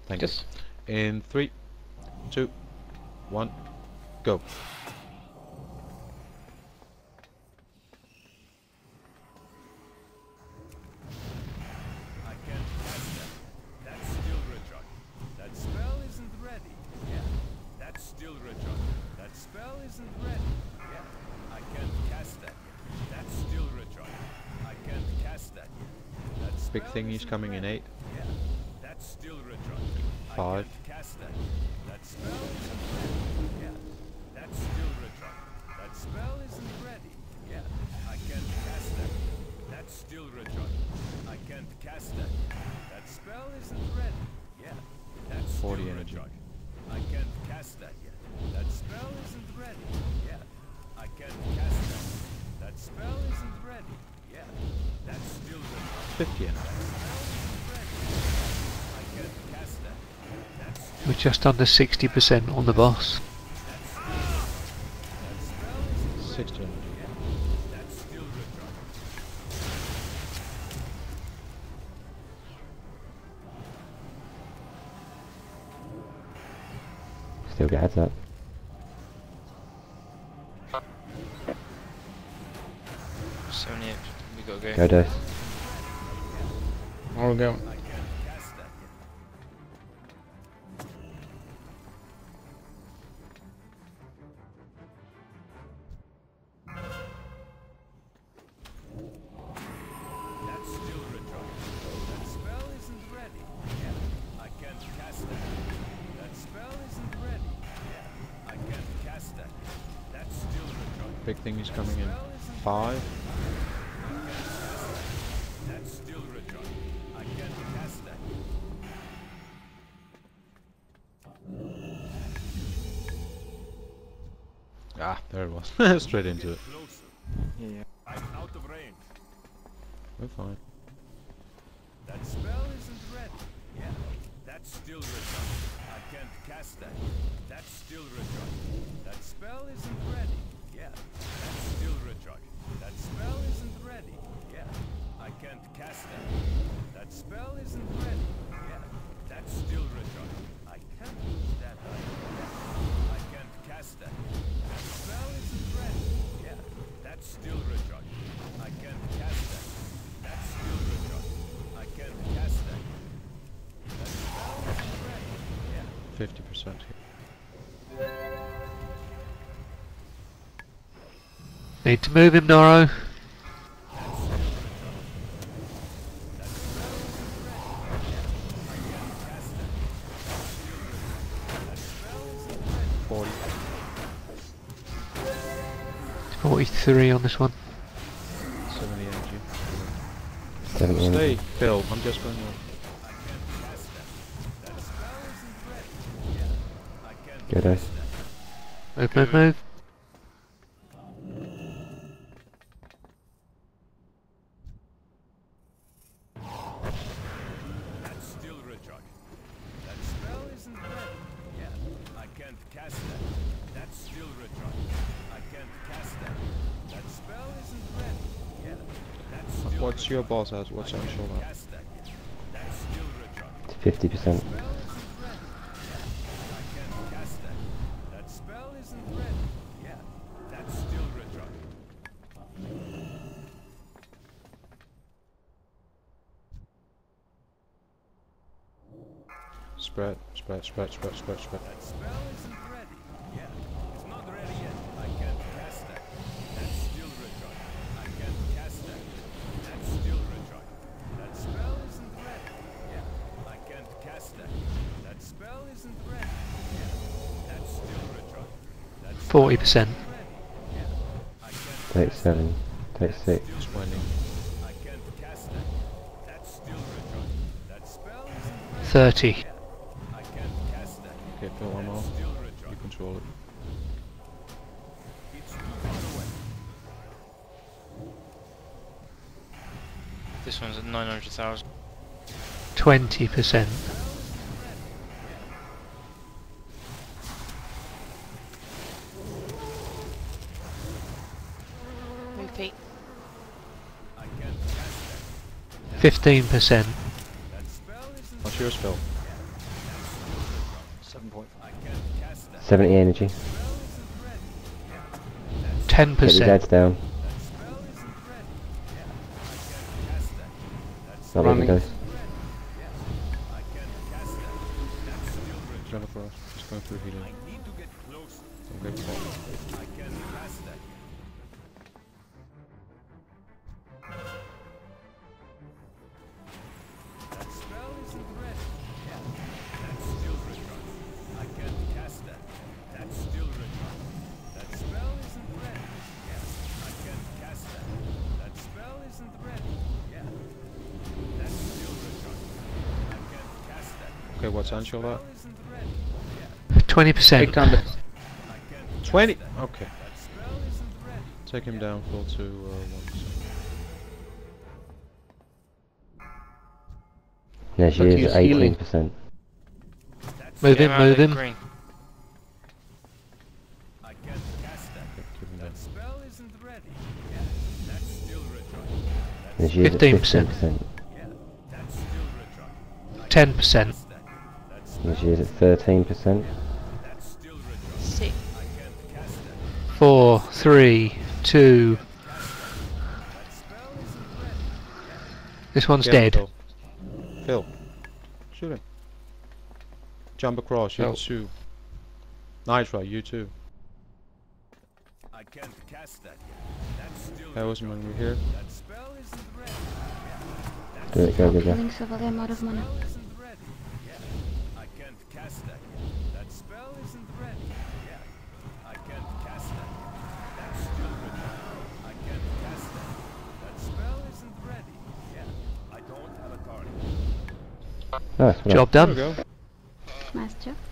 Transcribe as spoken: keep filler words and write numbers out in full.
Thank Yes. you. In three, two, one, go. I can't cast that. That's still retard. That spell isn't ready. Yeah. That's still retard. That spell isn't ready. Yeah. I can't cast that yet. That's still retard. I can't cast that yet. That spell Big thingy's isn't coming in ready. eight, Yeah. That's still retard. five, I can't cast that yet. That spell isn't ready. Yeah. That's still retard. That spell isn't ready. Yeah. I can't cast that yet. That's still retard. I can't cast that yet. That spell isn't ready. Yeah. That's still forty energy. retard. I can't cast that yet. That spell isn't ready. Yeah. I can't cast that. That spell isn't ready. Yeah. That's still retard. fifty energy. That spell isn't ready. I can't cast that. That's still We're just under sixty percent on the boss. That's still That spell isn't ready. sixty energy. Yeah. That's still retard. Still get heads up. seventy-eight. We gotta go. Go dice. I'll go. I can't cast that yet. That's still retarded. That spell isn't ready. Yeah. I can't cast that. That spell isn't ready. Yeah. I can't cast that. That's still retarded. Big thingy's coming in Spell isn't five, That's still retarded. I can't cast that. ah, there it was. Straight into it. Closer. Yeah. I'm out of range. We're fine. That spell isn't ready. Yeah. That's still retarded. I can't cast that. That's still retarded. That spell isn't ready. Yeah. That's still retarded. That spell isn't ready. Yeah. I can't cast that. That spell isn't ready. Yeah. That's still retarded. I can't use that item. Yeah. I can't cast that. That spell isn't ready. Yeah. That's still retarded. I can't cast that. That's still retarded. I can't cast that. That spell isn't ready. Yeah. fifty percent here. Need to move him, Noro. forty. forty-three on this one. seventy energy. seventy Stay, energy. Phil. I'm just going to... Go dice. Move, move, move. That's still retarded. That spell isn't ready. Yeah. I can't cast that. That's still retarded. I can't cast that. That spell isn't ready. Yeah. That's still What's your retarded. boss has? What's I on can't shoulder? cast that yet. That's still retarded. fifty percent. Spell isn't ready. Yeah. I can't cast that. That spell isn't ready. Yeah. That's still retarded. Spread, spread, spread, spread, spread, spread. That spell isn't ready. Yeah. It's not ready yet. I can't cast that. That's still retarded. I can't cast that. That's still retarded. That spell isn't ready. Yeah. I can't cast that. That spell isn't ready. Yeah. That's still retarded. That spell forty percent. isn't ready. Yeah. I can't cast that. thirty-seven. thirty-six. twenty. I can't cast that. That's still retarded. That spell isn't ready. thirty. Yeah. I can't cast that. Okay, Phil, one more. That's still You retarded. control it. It's too far away. This one's at nine hundred thousand. twenty percent. Repeat. I can't cast that. fifteen percent. That spell isn't What's yours, Phil? That seventy energy. ten Get these ads percent. down. Not letting Running. go. Jump across. Just going through healing. Need to get closer. Don't get caught. I can't cast that. That spell isn't ready. Yeah, that's still recharged. I can't cast that. That's still recharged. That spell isn't ready. Yeah, I can't cast that. That spell isn't ready. Yeah, that's still recharged. I can't cast that. Okay, what's Anshul Spell at? isn't ready. twenty percent. eight hundred. I can't twenty! cast that. Okay. That spell isn't ready. Take him down full to uh, one percent. There she Look, is he's at eighteen healing. percent. That's Move Get him, him out of move the him. green. I can't cast that. Okay, keep him down. That spell isn't ready. Yeah, that's still recharged. There she is at fifteen fifteen percent. percent. Yeah, that's still recharged. I ten percent. cast that. That There spell, she is at thirteen percent. that's still recharged. Six. I can't cast that. Four, three, two. That spell isn't ready. This one's Get him, dead. Phil. Phil. Shoot him. Jump across, you No. two. Nitra, you too. I can't cast that yet. That's still That was when we were here. That spell isn't ready. Yeah, Do it, go, go, go. Killing several, I'm out of mana. spell isn't ready. Yeah, I can't cast that yet. That spell isn't ready. Yeah, I can't cast that yet. That's still recharged. I can't cast that. That spell isn't ready. Yeah, I don't have a target. Nice, well Job There we done. go. Nice job.